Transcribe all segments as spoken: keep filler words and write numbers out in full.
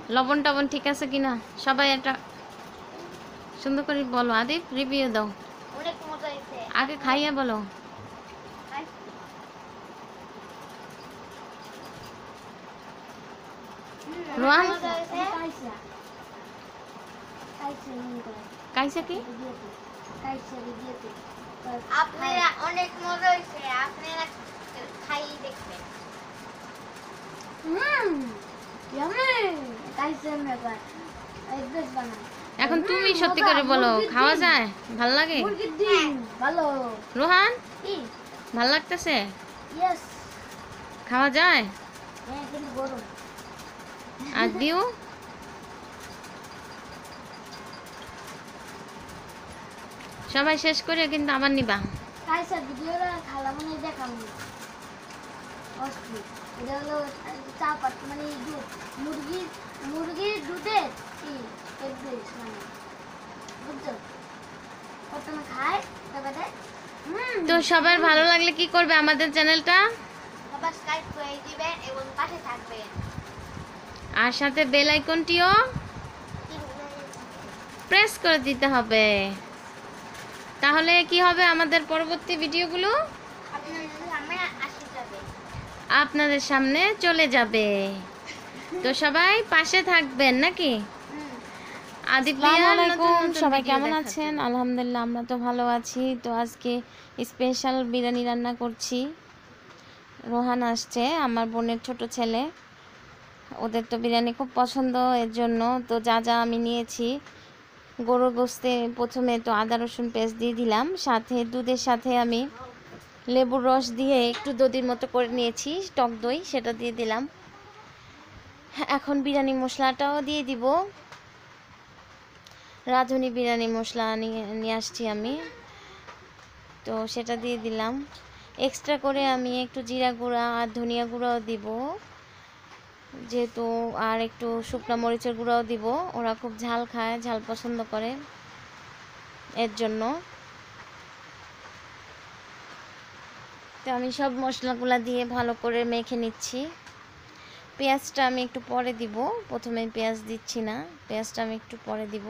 লবণ টবণ ঠিক আছে কিনা সবাই একটা সুন্দর করে বলো। আদিপ রিভিউ দাও, অনেক মজা হয়েছে। আগে খাইয়ে বলো। রোহান কাইসা কি আপনারা অনেক মজা হয়েছে, আপনারা খাই দেখবেন। হুম ইয়ামি কাইসে মেবা একদম বানা। এখন তুমি সত্যি করে বলো, খাওয়া যায়? ভাল লাগে? মুরগির ডিম ভালো। রোহান কি ভাল লাগতেছে? ইয়েস খাওয়া যায়? হ্যাঁ কিন্তু গরম। আর দিও সবাই শেষ করে কিন্তু আবার নিবা। কাইসা ভিডিওটা খালা মানে দেখাম অস্থির। এটা হলো চাপাত মানে দুধ, মুরগির মুরগির দুধের কি একদিস মানে বুঝছো প্রথমে খায় তারপরে তো সবার ভালো লাগলে কি করবে? আমাদের চ্যানেলটা সাবস্ক্রাইব করে দিবেন এবং পাশে থাকবেন, আর সাথে বেল আইকনটিও প্রেস করে দিতে হবে। তাহলে কি হবে? আমাদের পরবর্তী ভিডিওগুলো আপনাদের সামনে চলে যাবে। তো সবাই পাশে থাকবেন নাকি? আসসালামু আলাইকুম, সবাই কেমন আছেন? আলহামদুলিল্লাহ আমরা তো ভালো আছি। তো আজকে স্পেশাল বিরিয়ানি রান্না করছি। রোহান আসছে, আমার বোনের ছোট ছেলে, ওদের তো বিরিয়ানি খুব পছন্দ, এর জন্য তো যা যা আমি নিয়েছি, গরুর গোশতে প্রথমে তো আদা রসুন পেস্ট দিয়ে দিলাম, সাথে দুধের সাথে আমি লেবুর রস দিয়ে একটু দধির মতো করে নিয়েছি, টক দই, সেটা দিয়ে দিলাম। এখন বিরিয়ানি মশলাটাও দিয়ে দিব। রাঁধুনি বিরিয়ানি মশলা নিয়ে নিয়ে আসছি আমি, তো সেটা দিয়ে দিলাম। এক্সট্রা করে আমি একটু জিরা গুঁড়া আর ধনিয়া গুঁড়াও দিব যেহেতু, আর একটু শুকনো মরিচের গুঁড়াও দিব, ওরা খুব ঝাল খায়, ঝাল পছন্দ করে, এর জন্য। তো আমি সব মশলাগুলো দিয়ে ভালো করে মেখে নিচ্ছি। পেঁয়াজটা আমি একটু পরে দিব, প্রথমে পেঁয়াজ দিচ্ছি না, পেঁয়াজটা আমি একটু পরে দিব।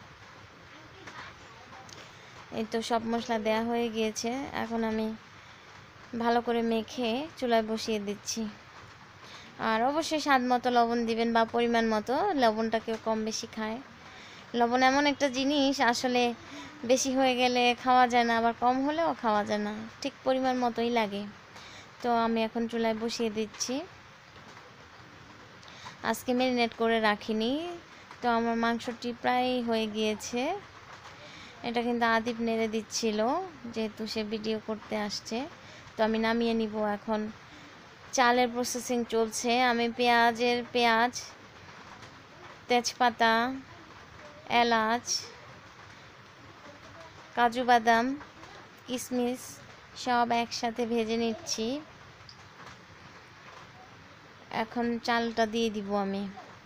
এই তো সব মশলা দেয়া হয়ে গিয়েছে, এখন আমি ভালো করে মেখে চুলায় বসিয়ে দিচ্ছি। আর অবশ্যই স্বাদ মতো লবণ দিবেন বা পরিমাণ মতো, লবণটা কেউ কম বেশি খায়। লবণ এমন একটা জিনিস, আসলে বেশি হয়ে গেলে খাওয়া যায় না, আবার কম হলেও খাওয়া যায় না, ঠিক পরিমাণ মতোই লাগে। তো আমি এখন চুলায় বসিয়ে দিচ্ছি। আজকে ম্যারিনেট করে রাখিনি, তো আমার মাংসটি প্রায় হয়ে গিয়েছে। এটা কিন্তু আদিপ নেড়ে দিচ্ছিল, যেহেতু সে ভিডিও করতে আসছে। তো আমি নামিয়ে নিব এখন। চালের প্রসেসিং চলছে। আমি পেঁয়াজের পেঁয়াজ, তেজপাতা, এলাচ, কাজু বাদাম, কিশমিশ সব একসাথে ভেজে নিচ্ছি। এখন চালটা দিয়ে দিব আমি।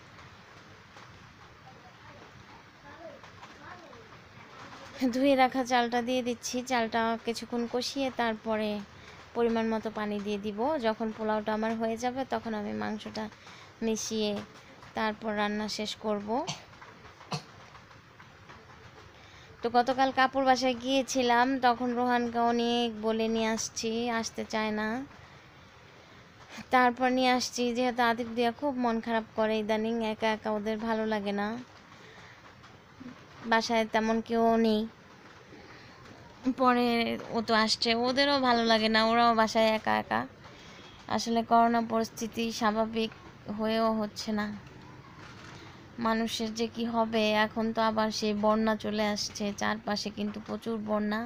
ধুয়ে রাখা চালটা দিয়ে দিচ্ছি। চালটা কিছুক্ষণ কষিয়ে তারপরে পরিমাণ মতো পানি দিয়ে দিব। যখন পোলাওটা আমার হয়ে যাবে তখন আমি মাংসটা মিশিয়ে তারপর রান্না শেষ করব। তো গতকাল কাপড় বাসায় গিয়েছিলাম, তখন রোহানকে অনেক বলে নিয়ে আসছি, আসতে চায় না। তারপর নিয়ে আসছি, যেহেতু আদিপ দিয়া খুব মন খারাপ করে ইদানিং, একা একা ওদের ভালো লাগে না, বাসায় তেমন কেউ নেই। পরে ও তো আসছে, ওদেরও ভালো লাগে না, ওরাও বাসায় একা একা। আসলে করোনা পরিস্থিতি স্বাভাবিক হয়েও হচ্ছে না, মানুষের যে কি হবে। এখন তো আবার সেই বন্যা চলে আসছে, চারপাশে কিন্তু প্রচুর বন্যা।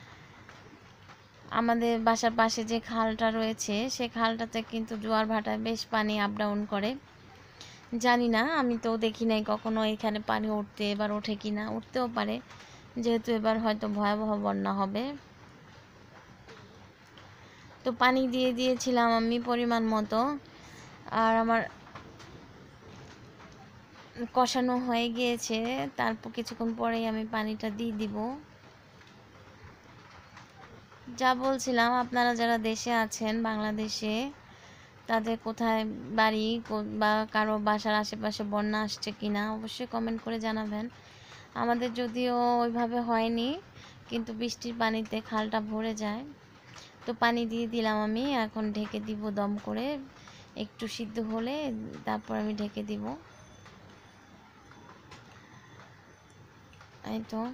আমাদের বাসার পাশে যে খালটা রয়েছে, সে খালটাতে কিন্তু জোয়ার ভাটায় বেশ পানি আপ ডাউন করে। জানি না, আমি তো দেখি নাই কখনো এখানে পানি উঠতে, এবার ওঠে কি না, উঠতেও পারে, যেহেতু এবার হয়তো ভয়াবহ বন্যা হবে। তো পানি দিয়ে দিয়েছিলাম আমি পরিমাণ মতো। আর আমার কষানো হয়ে গিয়েছে, তারপর কিছুক্ষণ পরেই আমি পানিটা দিয়ে দিব। যা বলছিলাম, আপনারা যারা দেশে আছেন, বাংলাদেশে, তাদের কোথায় বাড়ি বা কারো বাসার আশেপাশে বন্যা আসছে কিনা অবশ্যই কমেন্ট করে জানাবেন। আমাদের যদিও ওইভাবে হয়নি, কিন্তু বৃষ্টির পানিতে খালটা ভরে যায়। তো পানি দিয়ে দিলাম আমি, এখন ঢেকে দিব দম করে, একটু সিদ্ধ হলে তারপর আমি ঢেকে দিব। এই তো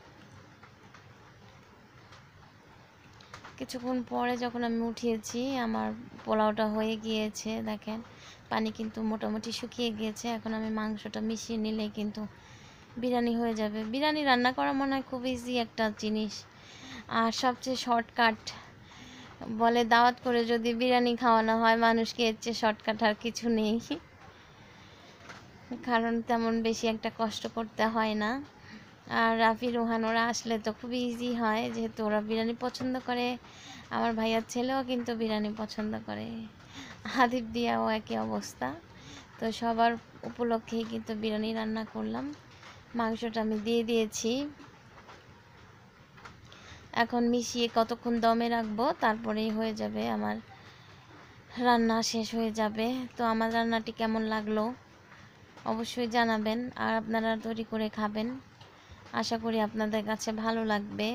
কিছুক্ষণ পরে যখন আমি উঠিয়েছি আমার পোলাওটা হয়ে গিয়েছে। দেখেন পানি কিন্তু মোটামুটি শুকিয়ে গিয়েছে। এখন আমি মাংসটা মিশিয়ে নিলে কিন্তু বিরিয়ানি হয়ে যাবে। বিরিয়ানি রান্না করা মনে হয় খুব ইজি একটা জিনিস, আর সবচেয়ে শর্টকাট। বলে দাওয়াত করে যদি বিরিয়ানি খাওয়ানো হয় মানুষকে, এর চেয়ে শর্টকাট আর কিছু নেই, কারণ তেমন বেশি একটা কষ্ট করতে হয় না। আর রাফি রোহান ওরা আসলে তো খুবই ইজি হয়, যেহেতু ওরা বিরিয়ানি পছন্দ করে। আমার ভাইয়ার ছেলেও কিন্তু বিরিয়ানি পছন্দ করে, হাদিব দিয়াও একই অবস্থা। তো সবার উপলক্ষেই কিন্তু বিরিয়ানি রান্না করলাম। মাংসটা আমি দিয়ে দিয়েছি, এখন মিশিয়ে কতক্ষণ দমে রাখবো, তারপরেই হয়ে যাবে আমার রান্না, শেষ হয়ে যাবে। তো আমার রান্নাটি কেমন লাগলো অবশ্যই জানাবেন, আর আপনারা তৈরি করে খাবেন। আশা করি আপনাদের কাছে ভালো লাগবে।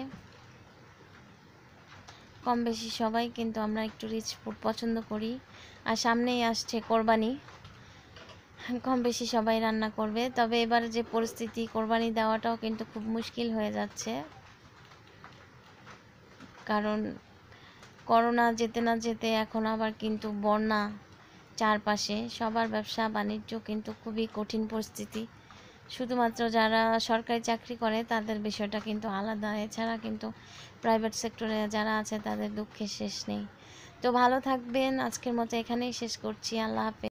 কম বেশি সবাই কিন্তু আমরা একটু রিচ ফুড পছন্দ করি, আর সামনেই আসছে কোরবানি, কম বেশি সবাই রান্না করবে। তবে এবার যে পরিস্থিতি, কোরবানি দেওয়াটাও কিন্তু খুব মুশকিল হয়ে যাচ্ছে, কারণ করোনা যেতে না যেতে এখন আবার কিন্তু বন্যা চারপাশে। সবার ব্যবসা বাণিজ্য কিন্তু খুবই কঠিন পরিস্থিতি। শুধুমাত্র যারা সরকারি চাকরি করে তাদের বিষয়টা কিন্তু আলাদা, এছাড়া কিন্তু প্রাইভেট সেক্টরে যারা আছে তাদের দুঃখের শেষ নেই। তো ভালো থাকবেন, আজকের মতো এখানেই শেষ করছি। আল্লাহ হাফেজ।